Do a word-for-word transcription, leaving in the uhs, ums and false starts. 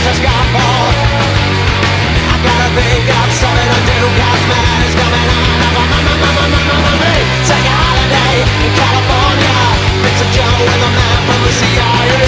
a skyfall. I gotta think of something to do, cause man is coming on up on my, my, my, my, my, my, me. Take a holiday in California. It's a Joe with a man from the C I A.